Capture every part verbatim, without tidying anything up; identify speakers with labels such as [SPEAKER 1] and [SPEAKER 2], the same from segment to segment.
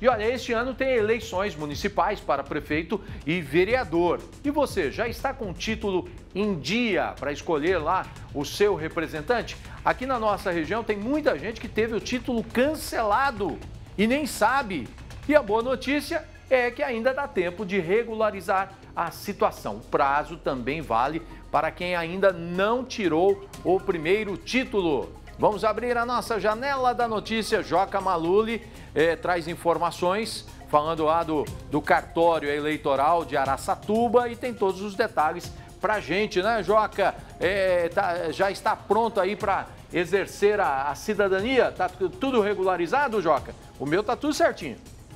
[SPEAKER 1] E olha, este ano tem eleições municipais para prefeito e vereador. E você já está com o título em dia para escolher lá o seu representante? Aqui na nossa região tem muita gente que teve o título cancelado e nem sabe. E a boa notícia é que ainda dá tempo de regularizar a situação. O prazo também vale para quem ainda não tirou o primeiro título. Vamos abrir a nossa janela da notícia. Joca Maluli eh, traz informações falando lá do, do cartório eleitoral de Araçatuba e tem todos os detalhes pra gente, né, Joca? É, tá, já está pronto aí para exercer a, a cidadania? Tá tudo regularizado, Joca? O meu tá tudo certinho.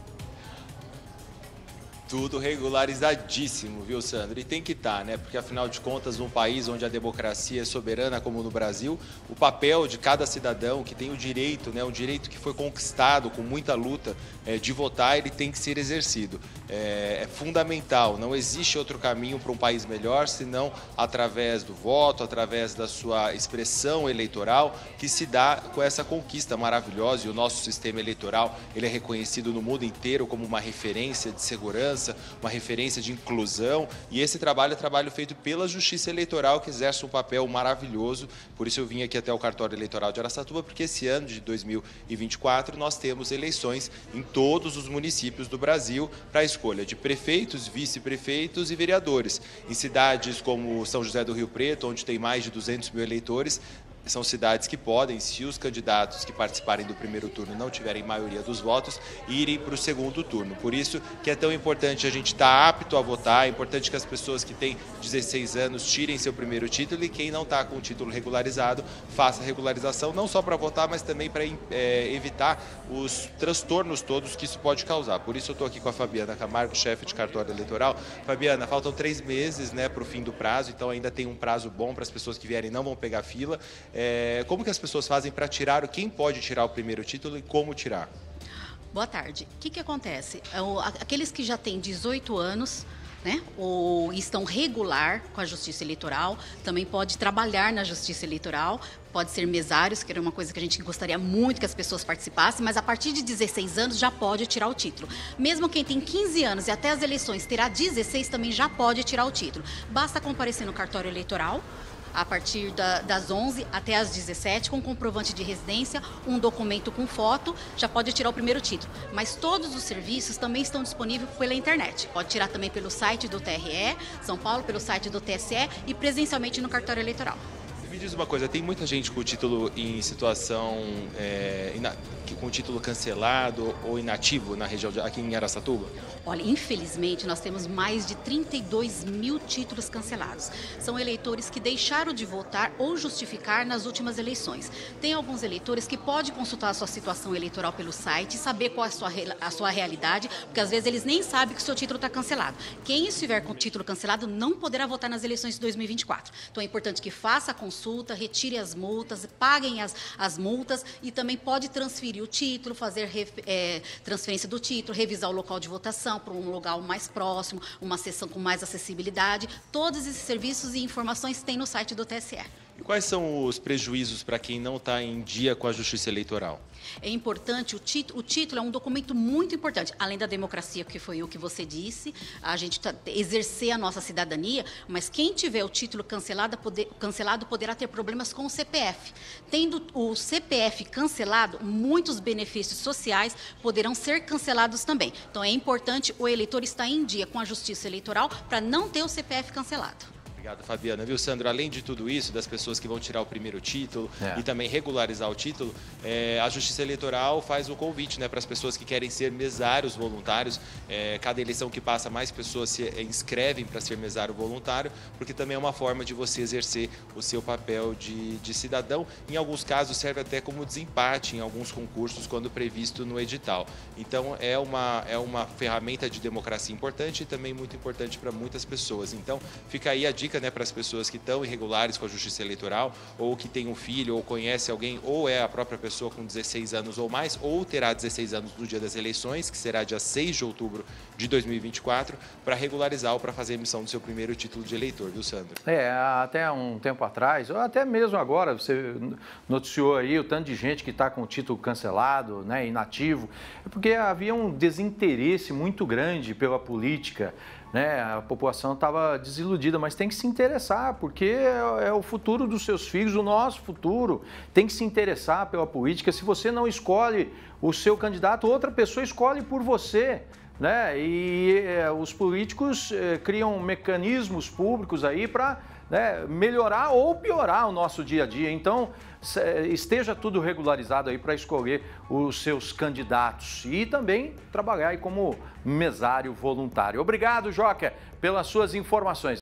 [SPEAKER 2] Tudo regularizadíssimo, viu, Sandro? E tem que estar, né? Porque, afinal de contas, num país onde a democracia é soberana, como no Brasil, o papel de cada cidadão que tem o direito, né, um direito que foi conquistado com muita luta é, de votar, ele tem que ser exercido. É, é fundamental, não existe outro caminho para um país melhor, senão através do voto, através da sua expressão eleitoral, que se dá com essa conquista maravilhosa. E o nosso sistema eleitoral, ele é reconhecido no mundo inteiro como uma referência de segurança, uma referência de inclusão, e esse trabalho é trabalho feito pela Justiça Eleitoral, que exerce um papel maravilhoso. Por isso eu vim aqui até o cartório eleitoral de Araçatuba, porque esse ano de dois mil e vinte e quatro nós temos eleições em todos os municípios do Brasil para a escolha de prefeitos, vice-prefeitos e vereadores. Em cidades como São José do Rio Preto, onde tem mais de duzentos mil eleitores, são cidades que podem, se os candidatos que participarem do primeiro turno não tiverem maioria dos votos, irem para o segundo turno. Por isso que é tão importante a gente estar apto a votar, é importante que as pessoas que têm dezesseis anos tirem seu primeiro título, e quem não está com o título regularizado, faça a regularização, não só para votar, mas também para é, evitar os transtornos todos que isso pode causar. Por isso eu estou aqui com a Fabiana Camargo, chefe de cartório eleitoral. Fabiana, faltam três meses, né, para o fim do prazo, então ainda tem um prazo bom para as pessoas que vierem, não vão pegar fila. É, como que as pessoas fazem para tirar, quem pode tirar o primeiro título e como tirar?
[SPEAKER 3] Boa tarde. O que que acontece? Aqueles que já têm dezoito anos, né, ou estão regular com a Justiça Eleitoral, também pode trabalhar na Justiça Eleitoral, pode ser mesários, que era uma coisa que a gente gostaria muito que as pessoas participassem, mas a partir de dezesseis anos já pode tirar o título. Mesmo quem tem quinze anos e até as eleições terá dezesseis, também já pode tirar o título. Basta comparecer no cartório eleitoral, a partir da, das onze até as dezessete, com comprovante de residência, um documento com foto, já pode tirar o primeiro título. Mas todos os serviços também estão disponíveis pela internet. Pode tirar também pelo site do T R E, São Paulo, pelo site do T S E e presencialmente no cartório eleitoral.
[SPEAKER 2] Me diz uma coisa, tem muita gente com o título em situação, é, com o título cancelado ou inativo na região de, aqui em Araçatuba?
[SPEAKER 3] Olha, infelizmente nós temos mais de trinta e dois mil títulos cancelados. São eleitores que deixaram de votar ou justificar nas últimas eleições. Tem alguns eleitores que podem consultar a sua situação eleitoral pelo site, saber qual é a sua, a sua realidade, porque às vezes eles nem sabem que o seu título está cancelado. Quem estiver com o título cancelado não poderá votar nas eleições de dois mil e vinte e quatro. Então é importante que faça a consulta, retire as multas, paguem as, as multas e também pode transferir o título, fazer é, transferência do título, revisar o local de votação para um lugar mais próximo, uma sessão com mais acessibilidade. Todos esses serviços e informações tem no site do T S E.
[SPEAKER 2] E quais são os prejuízos para quem não está em dia com a Justiça Eleitoral?
[SPEAKER 3] É importante, o, tit, o título é um documento muito importante, além da democracia, que foi o que você disse, a gente tá, exercer a nossa cidadania, mas quem tiver o título cancelado, poder, cancelado poderá ter problemas com o C P F. Tendo o C P F cancelado, muitos benefícios sociais poderão ser cancelados também. Então é importante o eleitor estar em dia com a Justiça Eleitoral para não ter o C P F cancelado.
[SPEAKER 2] Obrigado, Fabiana. Viu, Sandro? Além de tudo isso, das pessoas que vão tirar o primeiro título é. e também regularizar o título, é, a Justiça Eleitoral faz o convite, né, para as pessoas que querem ser mesários voluntários. É, cada eleição que passa, mais pessoas se inscrevem para ser mesário voluntário, porque também é uma forma de você exercer o seu papel de, de cidadão. Em alguns casos, serve até como desempate em alguns concursos, quando previsto no edital. Então, é uma, é uma ferramenta de democracia importante e também muito importante para muitas pessoas. Então, fica aí a dica dica, né, para as pessoas que estão irregulares com a Justiça Eleitoral, ou que tem um filho, ou conhece alguém, ou é a própria pessoa com dezesseis anos ou mais, ou terá dezesseis anos no dia das eleições, que será dia seis de outubro de dois mil e vinte e quatro, para regularizar ou para fazer a emissão do seu primeiro título de eleitor, viu, Sandro?
[SPEAKER 1] É, até um tempo atrás, ou até mesmo agora, você noticiou aí o tanto de gente que está com o título cancelado, né, inativo, é porque havia um desinteresse muito grande pela política, né? A população estava desiludida, mas tem que se interessar, porque é, é o futuro dos seus filhos, o nosso futuro. Tem que se interessar pela política. Se você não escolhe o seu candidato, outra pessoa escolhe por você, né? E é, os políticos é, criam mecanismos públicos aí para, né, melhorar ou piorar o nosso dia a dia. Então, esteja tudo regularizado aí para escolher os seus candidatos e também trabalhar aí como mesário voluntário. Obrigado, Joca, pelas suas informações.